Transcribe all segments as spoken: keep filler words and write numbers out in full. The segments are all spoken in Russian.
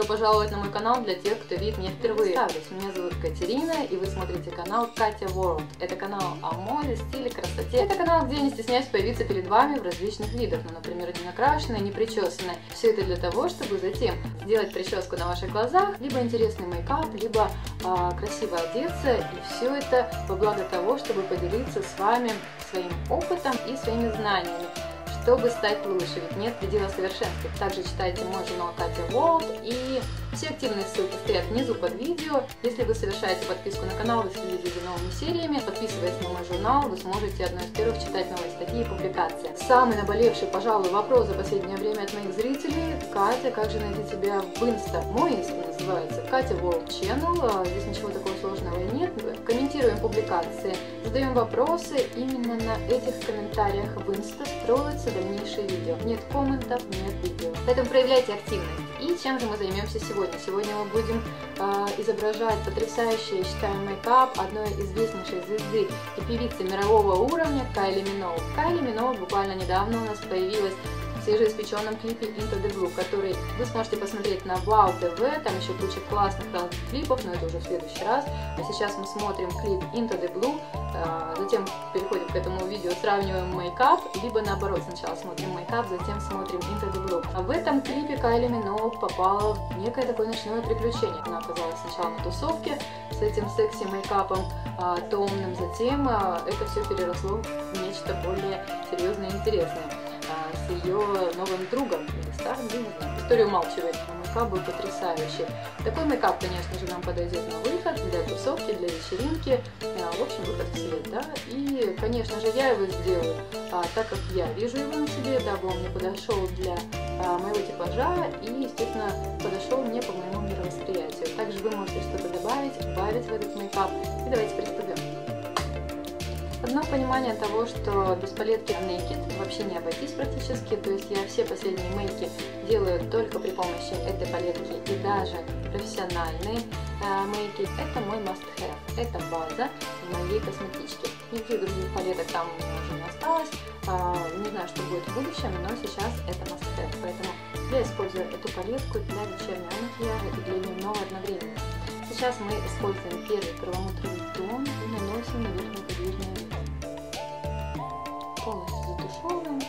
пожаловать на мой канал для тех, кто видит меня впервые. Меня зовут Катерина, и вы смотрите канал Катя Ворлд. Это канал о моде, стиле, красоте. Это канал, где я не стесняюсь появиться перед вами в различных видах. Ну, например, не накрашенная, не причесанная. Все это для того, чтобы затем сделать прическу на ваших глазах, либо интересный мейкап, либо а, красиво одеться. И все это во благо того, чтобы поделиться с вами своим опытом и своими знаниями, чтобы стать лучше, ведь нет предела совершенства. Также читайте мой журнал Катя Ворлд, и все активные ссылки стоят внизу под видео. Если вы совершаете подписку на канал, вы следите за новыми сериями, подписываясь на мой журнал, вы сможете одной из первых читать новые статьи и публикации. Самый наболевший, пожалуй, вопрос за последнее время от моих зрителей: Катя, как же найти тебя в инста? Мой инста называется Катя Ворлд Channel, здесь ничего такого сложного и нет. Комментируем публикации, задаем вопросы, именно на этих комментариях в инста строятся дальнейшие видео. Нет комментов, нет видео. Поэтому проявляйте активность. И чем же мы займемся сегодня? Сегодня мы будем э, изображать потрясающий, я считаю, мейкап одной известнейшей звезды и певицы мирового уровня Кайли Миноуг. Кайли Миноуг буквально недавно у нас появилась в свежеиспеченном клипе Into the Blue, который вы сможете посмотреть на Wow ти ви. Там еще куча классных разных клипов, но это уже в следующий раз. А сейчас мы смотрим клип Into the Blue, затем переходим к этому видео, сравниваем мейкап, либо наоборот, сначала смотрим мейкап, затем смотрим Into the Blue. А в этом клипе Кайли Миноуг попала в некое такое ночное приключение. Она оказалась сначала на тусовке с этим секси мейкапом а, томным, затем а, это все переросло в нечто более серьезное и интересное с ее новым другом или старым, не знаю. История умалчивает. Мейкап был потрясающий. Такой мейкап, конечно же, нам подойдет на выход, для тусовки, для вечеринки, в общем, выход в свет, да. И, конечно же, я его сделаю а, так, как я вижу его на себе, дабы он мне подошел для а, моего типажа и, естественно, подошел мне по моему мировосприятию. Также вы можете что-то добавить, добавить в этот мейкап. И давайте приступим. Одно понимание того, что без палетки Naked вообще не обойтись практически, то есть я все последние мейки делаю только при помощи этой палетки, и даже профессиональные э, мейки. Это мой must-have, это база моей косметички. Никаких других палеток там у меня уже не осталось, э, не знаю, что будет в будущем, но сейчас это must-have, поэтому я использую эту палетку для вечернего макияжа и для дневного одновременно. Сейчас мы используем первый перламутровый тон и наносим на верхнее подвижное веко. Полностью затушевываем.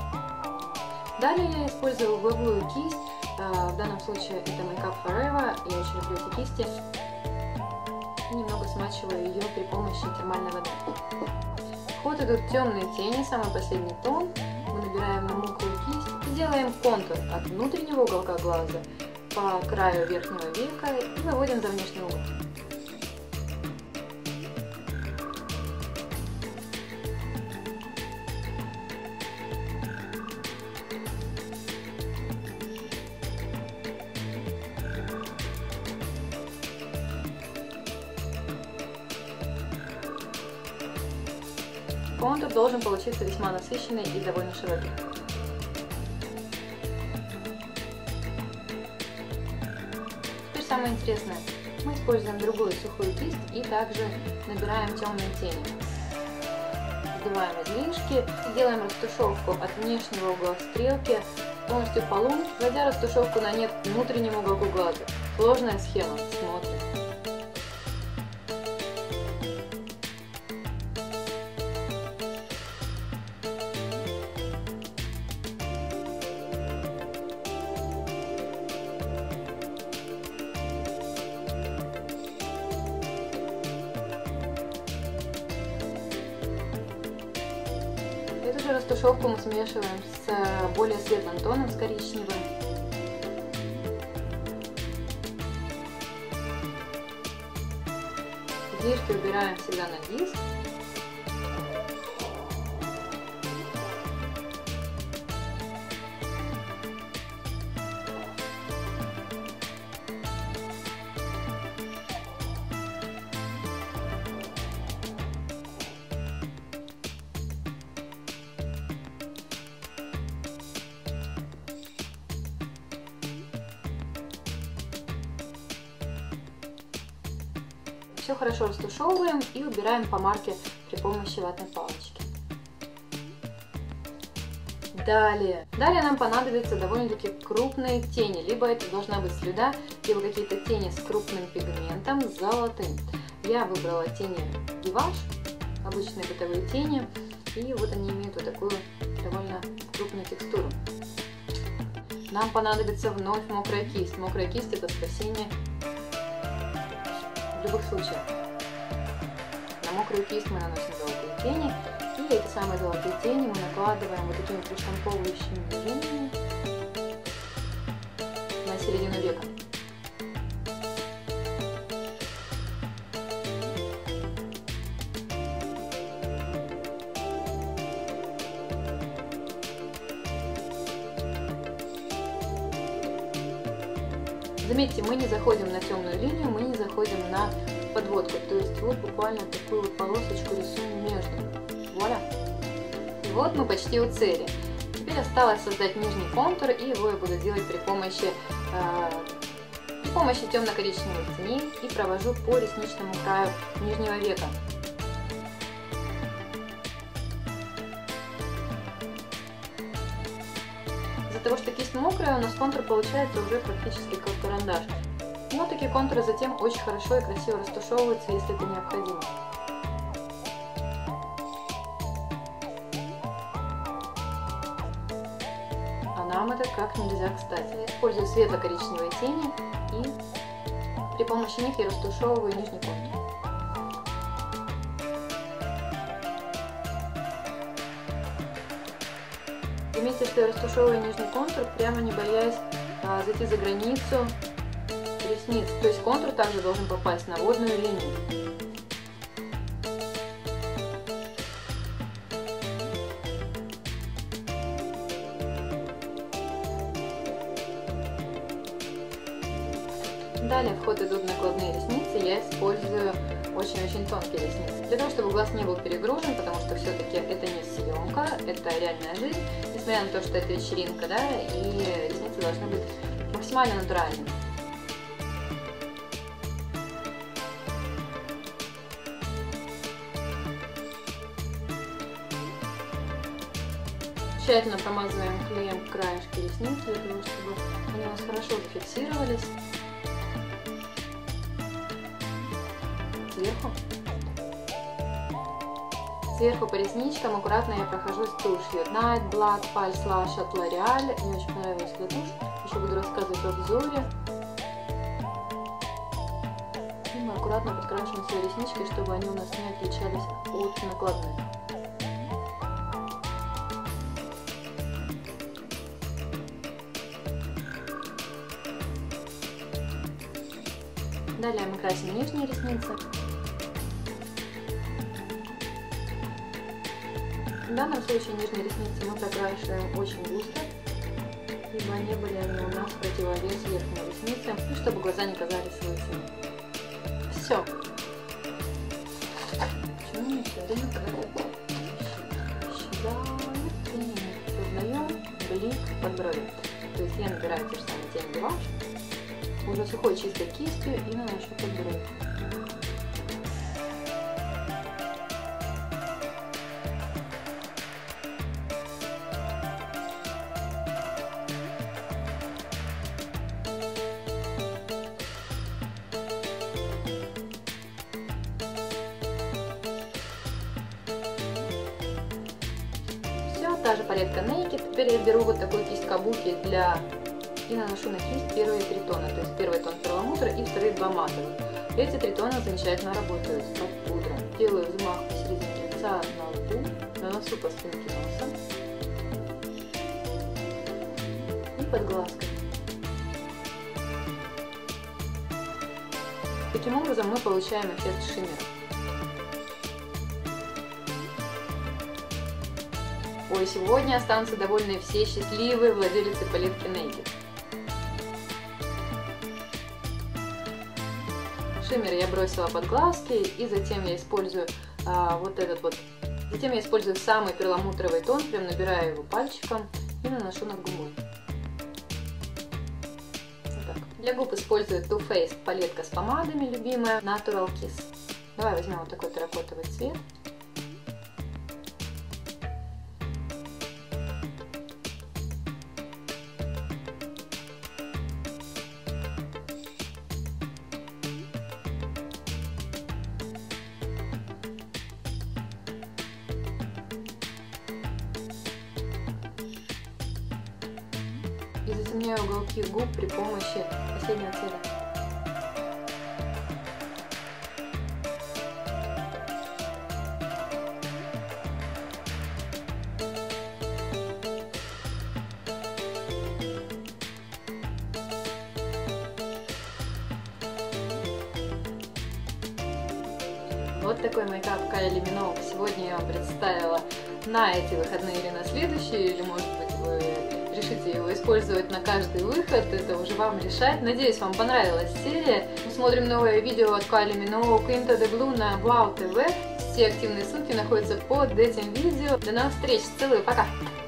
Далее я использую угловую кисть. В данном случае это Makeup Forever. Я очень люблю эти кисти. И немного смачиваю ее при помощи термальной воды. В ход идут темные тени, самый последний тон. Мы набираем на мокрую кисть и делаем контур от внутреннего уголка глаза по краю верхнего века и выводим за внешний угол. Контур должен получиться весьма насыщенный и довольно широкий. Самое интересное, мы используем другую сухую кисть и также набираем темные тени. Сдуваем излишки, делаем растушевку от внешнего угла стрелки полностью по лун, вводя растушевку на нет внутреннему уголку глаза. Сложная схема, смотрим. Эту же растушевку мы смешиваем с более светлым тоном, с коричневым. Излишки убираем всегда на диск. Все хорошо растушевываем и убираем помарки при помощи ватной палочки. Далее. Далее нам понадобятся довольно-таки крупные тени. Либо это должна быть слюда, либо какие-то тени с крупным пигментом, с золотым. Я выбрала тени Гиваш, обычные бытовые тени. И вот они имеют вот такую довольно крупную текстуру. Нам понадобится вновь мокрая кисть. Мокрая кисть — это спасение в любых случаях. На мокрую кисть мы наносим золотые тени. И эти самые золотые тени мы накладываем вот такими приштамповывающими движениями на середину века. Заметьте, мы не заходим на темную линию, мы не заходим на подводку. То есть вот буквально такую вот полосочку рисуем между. Вуаля! И вот мы почти у цели. Теперь осталось создать нижний контур, и его я буду делать при помощи, э, при помощи темно-коричневых теней и провожу по ресничному краю нижнего века. Из-за того, что кисть мокрая, у нас контур получается уже практически как карандаш. Но такие контуры затем очень хорошо и красиво растушевываются, если это необходимо. А нам это как нельзя кстати. Я использую светло-коричневые тени и при помощи них я растушевываю нижний контур. Заметьте, что я растушевываю нижний контур, прямо не боясь а, зайти за границу ресниц. То есть контур также должен попасть на водную линию. Далее в ход идут накладные ресницы. Я использую очень-очень тонкие ресницы. Для того, чтобы глаз не был перегружен, потому что все-таки это не съемка, это реальная жизнь. Несмотря на то, что это вечеринка, да, и ресницы должны быть максимально натуральными. Тщательно промазываем клеем краешки ресниц, для того, чтобы они у нас хорошо зафиксировались. Сверху. Сверху по ресничкам аккуратно я прохожусь тушью. Night Black False Lash от L'Oreal. Мне очень понравилась эта тушь. Еще буду рассказывать в обзоре. И мы аккуратно подкрашиваем свои реснички, чтобы они у нас не отличались от накладных. Далее мы красим нижние ресницы. В данном случае нижние ресницы мы прокрашиваем очень густо, либо они были они у нас в противовес верхним ресницам, и чтобы глаза не казались лысыми. Все. Создаем блик под брови. То есть я набираю те же самые тени Гиваш уже сухой чистой кистью и наношу под брови. Та же палетка Naked. Теперь я беру вот такую кисть кабуки для и наношу на кисть первые три тона. То есть первый тон перламутра и вторые два матовых. Эти три тона замечательно работают под пудрой. Делаю взмах посередине лица на лбу, наносу по спинке носа и под глазкой. Таким образом мы получаем эффект шиммера. Ой, сегодня останутся довольны все счастливые владельцы палетки Naked. Шиммер я бросила под глазки, и затем я использую а, вот этот вот. Затем я использую самый перламутровый тон, прям набираю его пальчиком и наношу над губой. Вот так. Для губ использую Too Faced палетка с помадами, любимая Natural Kiss. Давай возьмем вот такой терракотовый цвет. затемняю уголки губ при помощи последнего цвета. Вот такой мейкап Кайли Миноуг сегодня я вам представила на эти выходные или на следующие, или может быть вы решите его использовать на каждый выход, это уже вам решать. Надеюсь, вам понравилась серия. Мы смотрим новое видео от Кайли Миноуг Into the Blue на Wow ти ви. Все активные ссылки находятся под этим видео. До новых встреч, целую, пока!